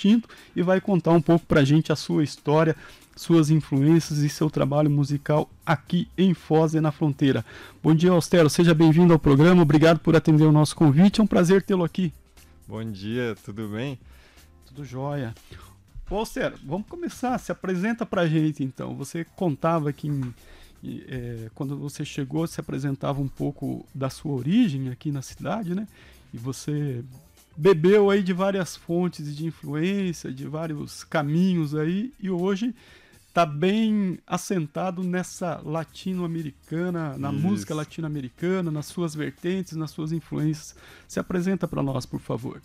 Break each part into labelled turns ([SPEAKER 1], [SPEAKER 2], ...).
[SPEAKER 1] Tinto e vai contar um pouco pra gente a sua história, suas influências e seu trabalho musical aqui em Foz e na Fronteira. Bom dia, Austero, seja bem-vindo ao programa, obrigado por atender o nosso convite, é um prazer tê-lo aqui.
[SPEAKER 2] Bom dia, tudo bem?
[SPEAKER 1] Tudo jóia. Ô, Austero, vamos começar, se apresenta pra gente então. Você contava que quando você chegou, se apresentava um pouco da sua origem aqui na cidade, né? E você bebeu aí de várias fontes de influência, de vários caminhos aí, e hoje está bem assentado nessa latino-americana, na música latino-americana, nas suas vertentes, nas suas influências. Se apresenta para nós, por favor.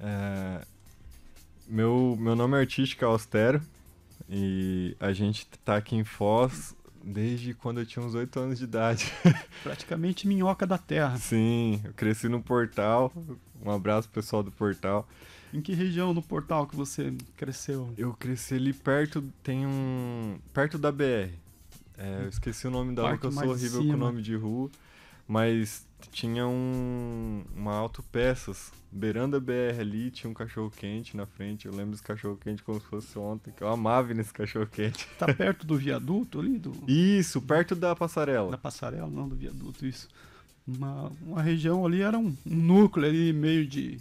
[SPEAKER 2] Meu nome artístico é Austero e a gente tá aqui em Foz desde quando eu tinha uns 8 anos de idade.
[SPEAKER 1] Praticamente minhoca da terra.
[SPEAKER 2] Sim, eu cresci no Portal. Um abraço pro pessoal do Portal.
[SPEAKER 1] Em que região do Portal que você cresceu?
[SPEAKER 2] Eu cresci ali perto, perto da BR. Eu esqueci o nome da rua, que eu sou horrível com o nome de rua. Mas tinha uma autopeças, beirando a BR ali, tinha um cachorro-quente na frente. Eu lembro desse cachorro-quente como se fosse ontem, que eu amava nesse cachorro-quente.
[SPEAKER 1] Tá perto do viaduto ali?
[SPEAKER 2] Isso, perto da passarela.
[SPEAKER 1] Da passarela, não, do viaduto, isso. Uma região ali era um núcleo ali, meio de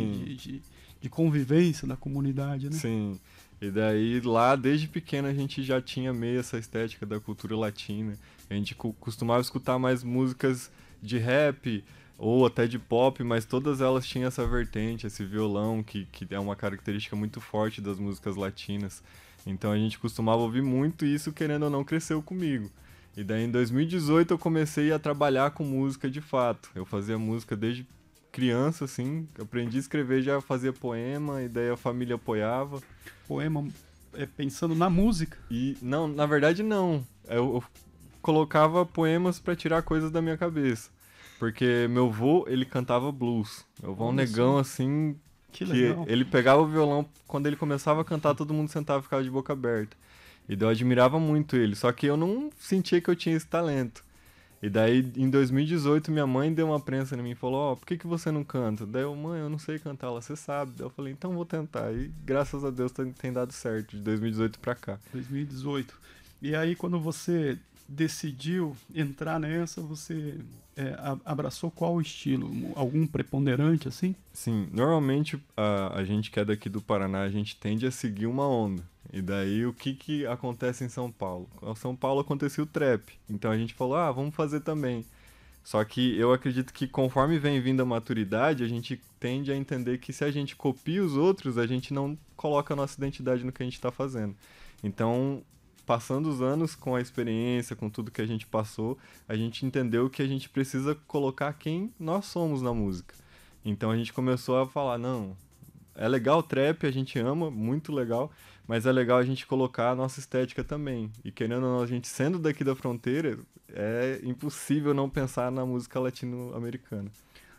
[SPEAKER 1] convivência da comunidade, né?
[SPEAKER 2] Sim, e daí lá desde pequeno a gente já tinha meio essa estética da cultura latina. A gente costumava escutar mais músicas de rap ou até de pop, mas todas elas tinham essa vertente, esse violão que é uma característica muito forte das músicas latinas. Então a gente costumava ouvir muito isso, querendo ou não, cresceu comigo. E daí em 2018 eu comecei a trabalhar com música de fato. Eu fazia música desde criança, assim, aprendi a escrever, já fazia poema, e daí a família apoiava.
[SPEAKER 1] Poema pensando na música?
[SPEAKER 2] E não, na verdade não. Eu colocava poemas pra tirar coisas da minha cabeça. Porque meu avô, ele cantava blues. Meu avô é um negão, assim,
[SPEAKER 1] que legal.
[SPEAKER 2] Ele pegava o violão, quando ele começava a cantar, todo mundo sentava e ficava de boca aberta. E daí eu admirava muito ele, só que eu não sentia que eu tinha esse talento. E daí, em 2018, minha mãe deu uma prensa em mim e falou, ó, por que você não canta? Daí eu, mãe, eu não sei cantar, ela, você sabe. Daí eu falei, então vou tentar. E graças a Deus tem dado certo, de 2018 pra cá.
[SPEAKER 1] 2018. E aí, quando você decidiu entrar nessa, você abraçou qual estilo? Algum preponderante, assim?
[SPEAKER 2] Sim, normalmente a gente que é daqui do Paraná, a gente tende a seguir uma onda. E daí o que acontece em São Paulo? Em São Paulo acontecia o trap, então a gente falou, vamos fazer também. Só que eu acredito que conforme vem vindo a maturidade, a gente tende a entender que se a gente copia os outros, a gente não coloca a nossa identidade no que a gente está fazendo. Então, passando os anos com a experiência, com tudo que a gente passou, a gente entendeu que a gente precisa colocar quem nós somos na música. Então a gente começou a falar, não, é legal o trap, a gente ama, muito legal, mas é legal a gente colocar a nossa estética também. E querendo ou não, a gente sendo daqui da fronteira, é impossível não pensar na música latino-americana.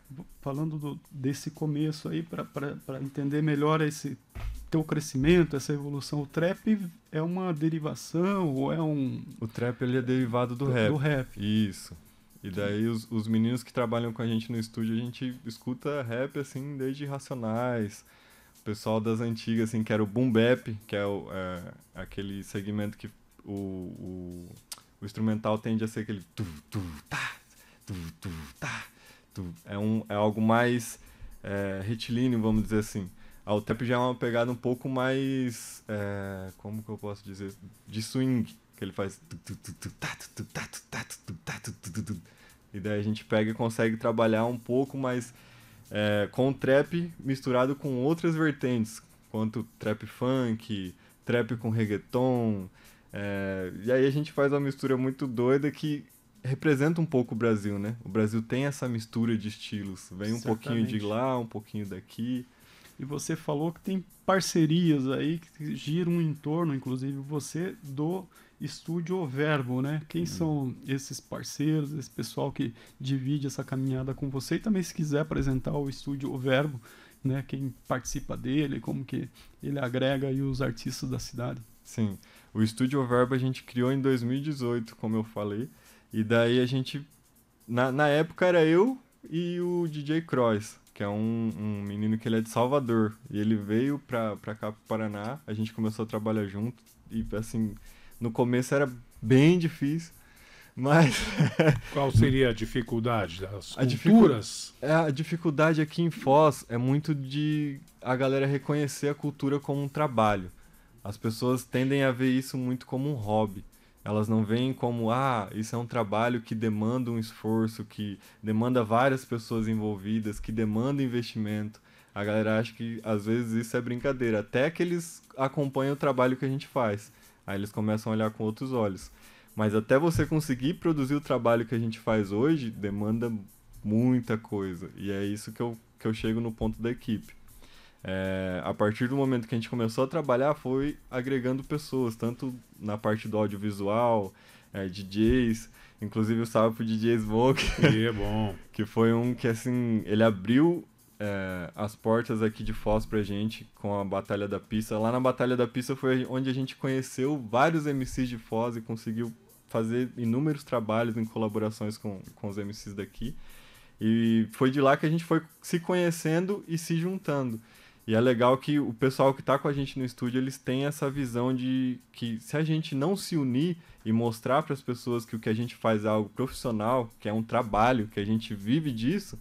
[SPEAKER 1] Falando desse começo aí, para entender melhor esse teu crescimento, essa evolução, o trap é uma derivação ou é um...
[SPEAKER 2] O trap, ele é derivado do rap.
[SPEAKER 1] Do rap.
[SPEAKER 2] Isso. E daí os meninos que trabalham com a gente no estúdio, a gente escuta rap, assim, desde Racionais, o pessoal das antigas, assim, que era o Boom Bap, que é aquele segmento que o instrumental tende a ser aquele é algo mais retilíneo, vamos dizer assim. O trap já é uma pegada um pouco mais, como que eu posso dizer, de swing, que ele faz e daí a gente pega e consegue trabalhar um pouco mais com o trap misturado com outras vertentes, quanto trap funk, trap com reggaeton, e aí a gente faz uma mistura muito doida que representa um pouco o Brasil, né? O Brasil tem essa mistura de estilos, vem um pouquinho de lá, um pouquinho daqui.
[SPEAKER 1] E você falou que tem parcerias aí que giram em torno, inclusive você, do Estúdio O Verbo, né? Quem são esses parceiros, esse pessoal que divide essa caminhada com você? E também se quiser apresentar o Estúdio O Verbo, né? Quem participa dele, como que ele agrega aí os artistas da cidade.
[SPEAKER 2] Sim, o Estúdio O Verbo a gente criou em 2018, como eu falei, e daí a gente, na época era eu e o DJ Croix, que é um menino que ele é de Salvador. E ele veio pra cá, pro Paraná, a gente começou a trabalhar junto. E, assim, no começo era bem difícil, mas...
[SPEAKER 3] Qual seria a dificuldade das culturas?
[SPEAKER 2] A dificuldade aqui em Foz é muito de a galera reconhecer a cultura como um trabalho. As pessoas tendem a ver isso muito como um hobby. Elas não veem como, isso é um trabalho que demanda um esforço, que demanda várias pessoas envolvidas, que demanda investimento. A galera acha que, às vezes, isso é brincadeira. Até que eles acompanham o trabalho que a gente faz. Aí eles começam a olhar com outros olhos. Mas até você conseguir produzir o trabalho que a gente faz hoje, demanda muita coisa. E é isso que eu chego no ponto da equipe. A partir do momento que a gente começou a trabalhar, foi agregando pessoas, tanto na parte do audiovisual, DJs, inclusive o salve pro DJ Smoke,
[SPEAKER 3] É bom.
[SPEAKER 2] que foi um que, assim, ele abriu as portas aqui de Foz pra gente com a Batalha da Pista. Lá na Batalha da Pista foi onde a gente conheceu vários MCs de Foz e conseguiu fazer inúmeros trabalhos em colaborações com os MCs daqui. E foi de lá que a gente foi se conhecendo e se juntando. E é legal que o pessoal que está com a gente no estúdio, eles têm essa visão de que se a gente não se unir e mostrar para as pessoas que o que a gente faz é algo profissional, que é um trabalho, que a gente vive disso,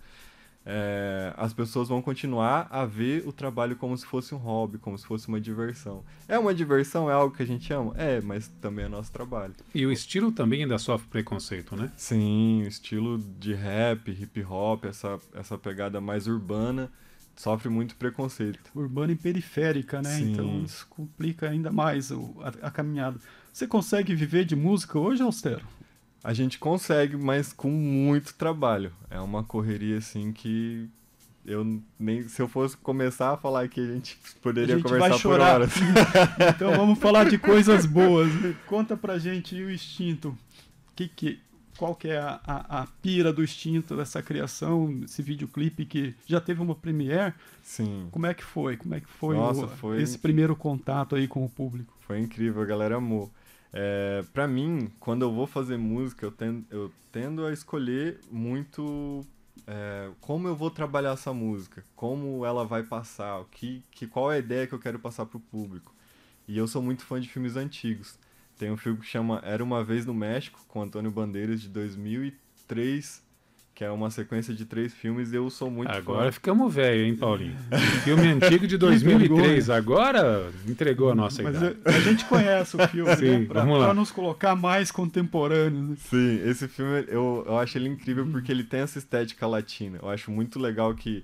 [SPEAKER 2] as pessoas vão continuar a ver o trabalho como se fosse um hobby, como se fosse uma diversão. É uma diversão? É algo que a gente ama? Mas também é nosso trabalho.
[SPEAKER 3] E o estilo também ainda sofre preconceito, né?
[SPEAKER 2] Sim, o estilo de rap, hip hop, essa pegada mais urbana, sofre muito preconceito.
[SPEAKER 1] Urbana e periférica, né?
[SPEAKER 2] Sim.
[SPEAKER 1] Então isso complica ainda mais a caminhada. Você consegue viver de música hoje, Austero?
[SPEAKER 2] A gente consegue, mas com muito trabalho. É uma correria, assim, que se eu fosse começar a falar aqui, a gente poderia conversar
[SPEAKER 1] vai chorar
[SPEAKER 2] por horas.
[SPEAKER 1] Então vamos falar de coisas boas. Conta pra gente o Instinto. Qual que é a pira do Instinto dessa criação, esse videoclipe que já teve uma premiere?
[SPEAKER 2] Sim.
[SPEAKER 1] Como é que foi?
[SPEAKER 2] Nossa,
[SPEAKER 1] esse primeiro contato aí com o público?
[SPEAKER 2] Foi incrível, a galera amou. Pra mim, quando eu vou fazer música, eu tendo a escolher muito como eu vou trabalhar essa música, como ela vai passar, qual é a ideia que eu quero passar pro público. E eu sou muito fã de filmes antigos. Tem um filme que chama Era Uma Vez no México, com Antônio Bandeiras, de 2003, que é uma sequência de 3 filmes, e eu sou muito fã.
[SPEAKER 3] Agora ficamos velho, hein, Paulinho? Filme antigo de 2003, agora entregou a nossa idade.
[SPEAKER 1] Mas a gente conhece o filme,
[SPEAKER 3] Sim,
[SPEAKER 1] né? Pra nos colocar mais contemporâneos. Né?
[SPEAKER 2] Sim, esse filme eu acho ele incrível porque ele tem essa estética latina. Eu acho muito legal que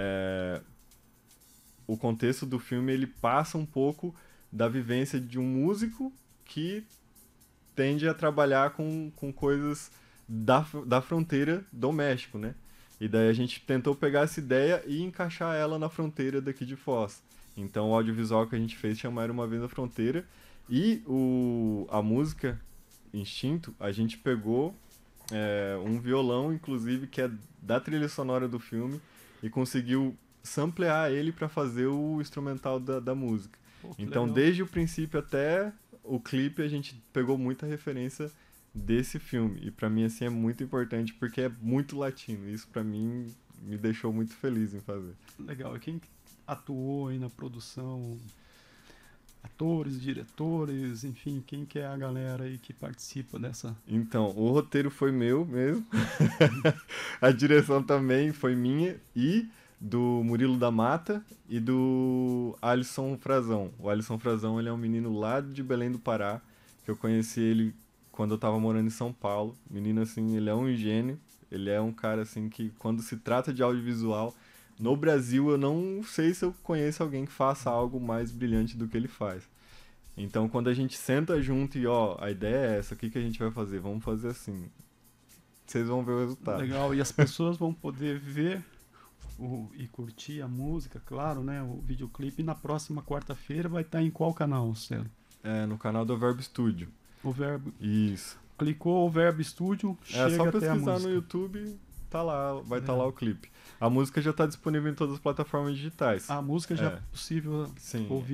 [SPEAKER 2] o contexto do filme ele passa um pouco da vivência de um músico que tende a trabalhar com coisas da fronteira do México, né? E daí a gente tentou pegar essa ideia e encaixar ela na fronteira daqui de Foz. Então o audiovisual que a gente fez chama Era Uma Vez na Fronteira. E a música Instinto, a gente pegou um violão, inclusive, que é da trilha sonora do filme e conseguiu samplear ele para fazer o instrumental da música.
[SPEAKER 1] Pô,
[SPEAKER 2] então,
[SPEAKER 1] legal.
[SPEAKER 2] desde o princípio até o clipe, a gente pegou muita referência desse filme. E pra mim, assim, é muito importante porque é muito latino. Isso pra mim me deixou muito feliz em fazer.
[SPEAKER 1] Legal. E quem atuou aí na produção? Atores, diretores, enfim, quem que é a galera aí que participa dessa?
[SPEAKER 2] Então, o roteiro foi meu mesmo. A direção também foi minha e do Murilo da Mata e do Alisson Frazão. O Alisson Frazão, ele é um menino lá de Belém do Pará, que eu conheci ele quando eu tava morando em São Paulo. Menino, assim, ele é um gênio, ele é um cara, assim, que quando se trata de audiovisual, no Brasil eu não sei se eu conheço alguém que faça algo mais brilhante do que ele faz. Então, quando a gente senta junto e, a ideia é essa, o que a gente vai fazer? Vamos fazer assim. Vocês vão ver o resultado.
[SPEAKER 1] Legal, e as pessoas vão poder ver e curtir a música, claro, né? O videoclipe na próxima quarta-feira vai estar em qual canal, Celo?
[SPEAKER 2] No canal do Verbo Studio.
[SPEAKER 1] O Verbo.
[SPEAKER 2] Isso.
[SPEAKER 1] Clicou o Verbo Studio, chega
[SPEAKER 2] só
[SPEAKER 1] até a
[SPEAKER 2] pesquisar
[SPEAKER 1] música.
[SPEAKER 2] no YouTube, tá lá, vai estar lá o clipe. A música já está disponível em todas as plataformas digitais.
[SPEAKER 1] A música já é possível
[SPEAKER 2] Sim.
[SPEAKER 1] ouvi-la.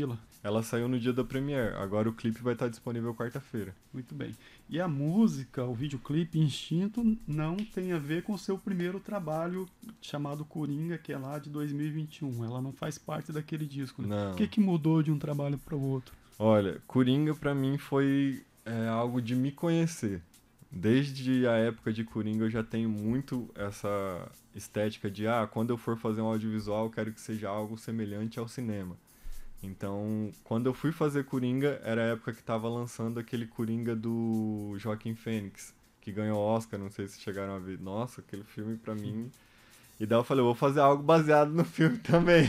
[SPEAKER 2] Ela saiu no dia da Premiere, agora o clipe vai estar disponível quarta-feira.
[SPEAKER 1] Muito bem. E a música, o videoclipe Instinto, não tem a ver com o seu primeiro trabalho chamado Coringa, que é lá de 2021. Ela não faz parte daquele disco, né?
[SPEAKER 2] Não.
[SPEAKER 1] O que mudou de um trabalho para o outro?
[SPEAKER 2] Olha, Coringa pra mim foi algo de me conhecer. Desde a época de Coringa eu já tenho muito essa estética de, quando eu for fazer um audiovisual, eu quero que seja algo semelhante ao cinema. Então, quando eu fui fazer Coringa, era a época que tava lançando aquele Coringa do Joaquim Fênix, que ganhou Oscar, não sei se chegaram a ver. Nossa, aquele filme pra mim... E daí eu falei, eu vou fazer algo baseado no filme também.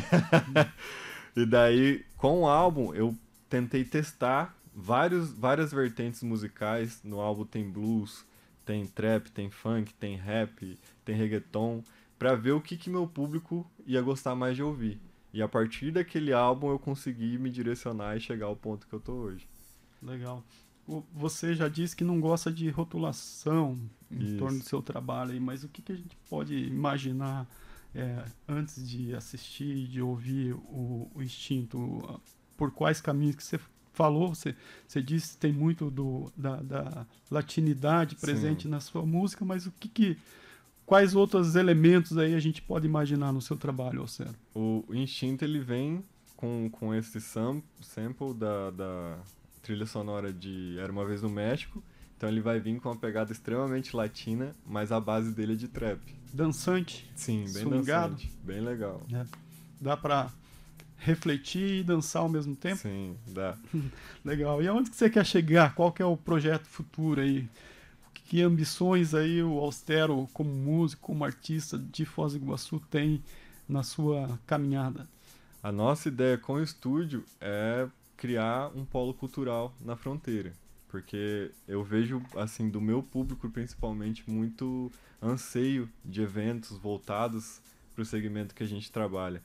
[SPEAKER 2] E daí, com o álbum, eu tentei testar várias vertentes musicais. No álbum tem blues, tem trap, tem funk, tem rap, tem reggaeton, pra ver o que meu público ia gostar mais de ouvir. E a partir daquele álbum eu consegui me direcionar e chegar ao ponto que eu tô hoje.
[SPEAKER 1] Legal. Você já disse que não gosta de rotulação em torno do seu trabalho aí, mas o que a gente pode imaginar antes de assistir, de ouvir o Instinto? Por quais caminhos que você falou? Você disse que tem muito da latinidade presente
[SPEAKER 2] Sim.
[SPEAKER 1] na sua música, mas quais outros elementos aí a gente pode imaginar no seu trabalho, Ocero?
[SPEAKER 2] O Instinto ele vem com esse sample da trilha sonora de Era Uma Vez no México, então ele vai vir com uma pegada extremamente latina, mas a base dele é de trap.
[SPEAKER 1] Dançante?
[SPEAKER 2] Sim, bem
[SPEAKER 1] swingado?
[SPEAKER 2] dançante, bem legal.
[SPEAKER 1] Dá pra refletir e dançar ao mesmo tempo?
[SPEAKER 2] Sim, dá.
[SPEAKER 1] Legal. E aonde que você quer chegar? Qual que é o projeto futuro aí? Que ambições aí o Austero, como músico, como artista de Foz do Iguaçu, tem na sua caminhada?
[SPEAKER 2] A nossa ideia com o estúdio é criar um polo cultural na fronteira, porque eu vejo, assim, do meu público principalmente, muito anseio de eventos voltados para o segmento que a gente trabalha.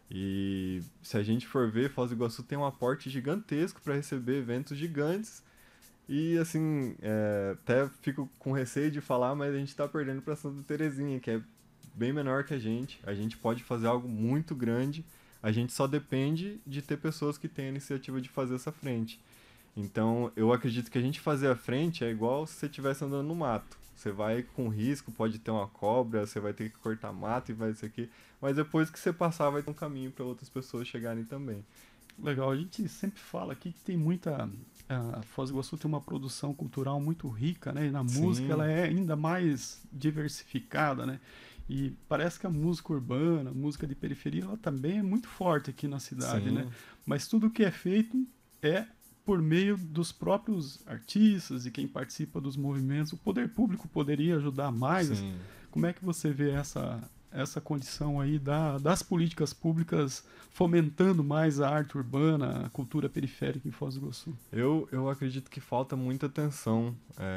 [SPEAKER 2] E se a gente for ver, Foz do Iguaçu tem um aporte gigantesco para receber eventos gigantes. E assim, até fico com receio de falar, mas a gente tá perdendo pra Santa Terezinha, que é bem menor que a gente. A gente pode fazer algo muito grande, a gente só depende de ter pessoas que têm a iniciativa de fazer essa frente. Então, eu acredito que a gente fazer a frente é igual se você estivesse andando no mato. Você vai com risco, pode ter uma cobra, você vai ter que cortar mato e vai isso aqui, mas depois que você passar, vai ter um caminho para outras pessoas chegarem também.
[SPEAKER 1] Legal, a gente sempre fala aqui que tem muita... A Foz do Iguaçu tem uma produção cultural muito rica, né? E na música ela é ainda mais diversificada, né? E parece que a música urbana, a música de periferia, ela também é muito forte aqui na cidade, né? Mas tudo que é feito é por meio dos próprios artistas e quem participa dos movimentos. O poder público poderia ajudar mais.
[SPEAKER 2] Sim.
[SPEAKER 1] Como é que você vê essa condição aí das políticas públicas fomentando mais a arte urbana, a cultura periférica em Foz do Iguaçu?
[SPEAKER 2] Eu acredito que falta muita atenção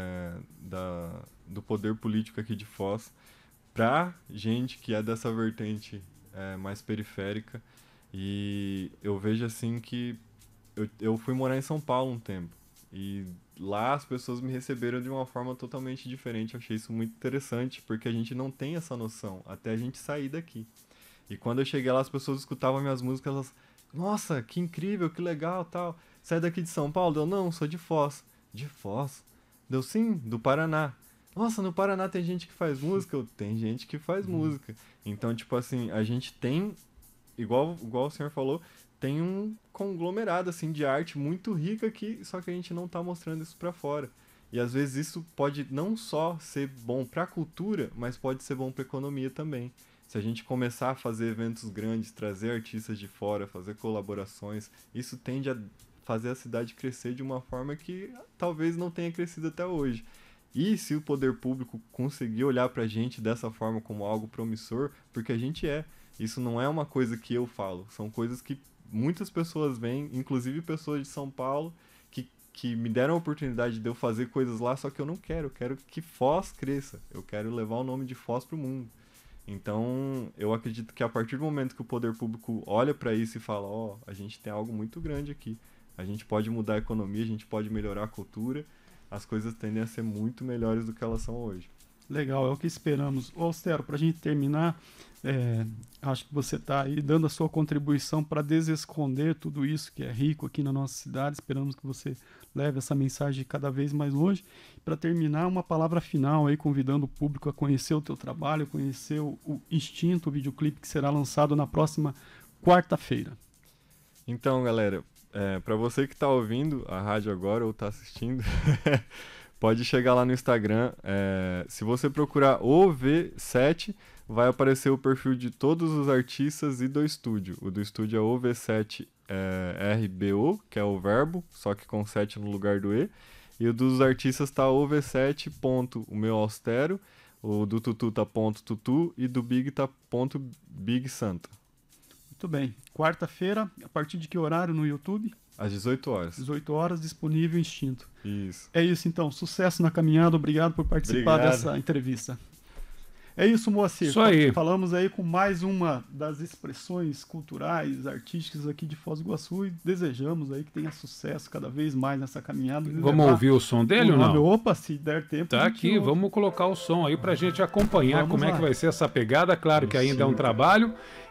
[SPEAKER 2] do poder político aqui de Foz pra gente que é dessa vertente mais periférica. E eu vejo assim que eu fui morar em São Paulo um tempo. E lá as pessoas me receberam de uma forma totalmente diferente. Eu achei isso muito interessante, porque a gente não tem essa noção até a gente sair daqui. E quando eu cheguei lá, as pessoas escutavam minhas músicas, elas... Nossa, que incrível, que legal, tal. Sai daqui de São Paulo? Eu, não, sou de Foz. De Foz? Deu, sim, do Paraná. Nossa, no Paraná tem gente que faz música? Tem gente que faz música. Então, tipo assim, a gente tem, igual o senhor falou, tem um conglomerado, assim, de arte muito rica aqui, só que a gente não tá mostrando isso pra fora. E às vezes isso pode não só ser bom pra cultura, mas pode ser bom pra economia também. Se a gente começar a fazer eventos grandes, trazer artistas de fora, fazer colaborações, isso tende a fazer a cidade crescer de uma forma que talvez não tenha crescido até hoje. E se o poder público conseguir olhar pra gente dessa forma como algo promissor, porque a gente é. Isso não é uma coisa que eu falo, são coisas que muitas pessoas veem, inclusive pessoas de São Paulo, que me deram a oportunidade de eu fazer coisas lá, só que eu não quero. Eu quero que Foz cresça. Eu quero levar o nome de Foz pro mundo. Então, eu acredito que a partir do momento que o poder público olha para isso e fala, ó, a gente tem algo muito grande aqui, a gente pode mudar a economia, a gente pode melhorar a cultura, as coisas tendem a ser muito melhores do que elas são hoje.
[SPEAKER 1] Legal, é o que esperamos. Ô, Austero, para a gente terminar, acho que você está aí dando a sua contribuição para desesconder tudo isso que é rico aqui na nossa cidade. Esperamos que você leve essa mensagem cada vez mais longe. Para terminar, uma palavra final aí, convidando o público a conhecer o teu trabalho, conhecer o Instinto, o videoclipe que será lançado na próxima quarta-feira.
[SPEAKER 2] Então, galera, para você que está ouvindo a rádio agora ou está assistindo, pode chegar lá no Instagram. Se você procurar OV7, vai aparecer o perfil de todos os artistas e do estúdio. O do estúdio é OV7 RBO, que é o verbo, só que com 7 no lugar do E. E o dos artistas tá OV7. O meu Austero, o do Tutu tá .tutu e do Big tá .Big Santa.
[SPEAKER 1] Muito bem. Quarta-feira, a partir de que horário no YouTube?
[SPEAKER 2] Às 18 horas.
[SPEAKER 1] 18 horas, disponível Instinto.
[SPEAKER 2] Isso.
[SPEAKER 1] É isso então. Sucesso na caminhada. Obrigado por participar dessa entrevista. É isso, Moacir.
[SPEAKER 3] Isso aí.
[SPEAKER 1] Falamos aí com mais uma das expressões culturais, artísticas aqui de Foz do Iguaçu e desejamos aí que tenha sucesso cada vez mais nessa caminhada.
[SPEAKER 3] Vamos ouvir o som dele ou não?
[SPEAKER 1] Opa, se der tempo.
[SPEAKER 3] Tá aqui, vamos colocar o som aí pra gente acompanhar como é que vai ser essa pegada. Claro que ainda é um trabalho.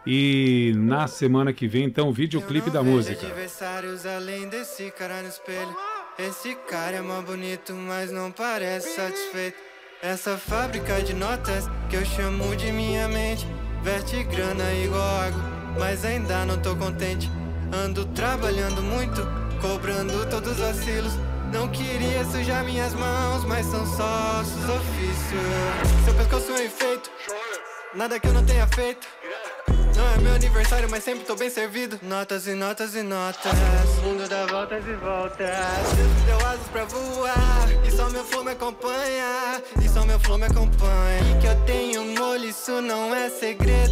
[SPEAKER 3] E na semana que vem, então, o videoclipe da música.
[SPEAKER 4] Adversários além desse cara no espelho. Esse cara é mais bonito, mas não parece satisfeito. Essa fábrica de notas que eu chamo de minha mente verte grana igual água, mas ainda não tô contente. Ando trabalhando muito, cobrando todos os vacilos. Não queria sujar minhas mãos, mas são só os ofícios. Seu pescoço é enfeito, nada que eu não tenha feito. Não é meu aniversário, mas sempre tô bem servido. Notas e notas e notas. O mundo dá voltas e voltas. Deus me deu asas pra voar. E só meu flow me acompanha. E só meu flow me acompanha. E que eu tenho molho, isso não é segredo.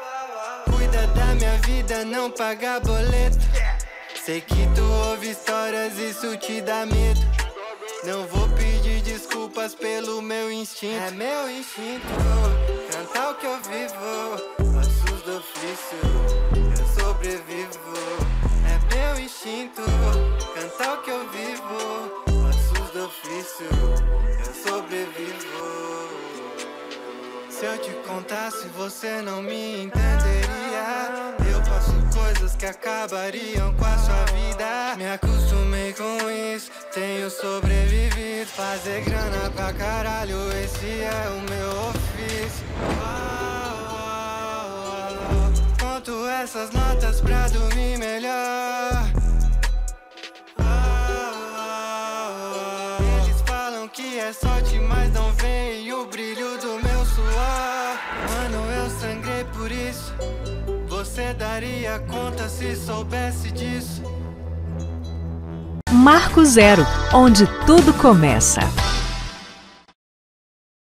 [SPEAKER 4] Cuida da minha vida, não paga boleto. Sei que tu ouve histórias, isso te dá medo. Não vou pedir desculpas pelo meu instinto. É meu instinto, cantar o que eu vivo. Ossos do ofício, eu sobrevivo. É meu instinto, cantar o que eu vivo. Ossos do ofício, eu sobrevivo. Se eu te contasse, você não me entenderia. Eu passo coisas que acabariam com a sua vida. Me acostumei com isso, tenho sobrevivido. Fazer grana pra caralho, esse é o meu ofício. Conto essas notas pra dormir melhor. Eles falam que é sorte, mas não veem o brilho do meu suor. Mano, eu sangrei por isso. Você daria conta se soubesse disso.
[SPEAKER 5] Marco Zero, onde tudo começa.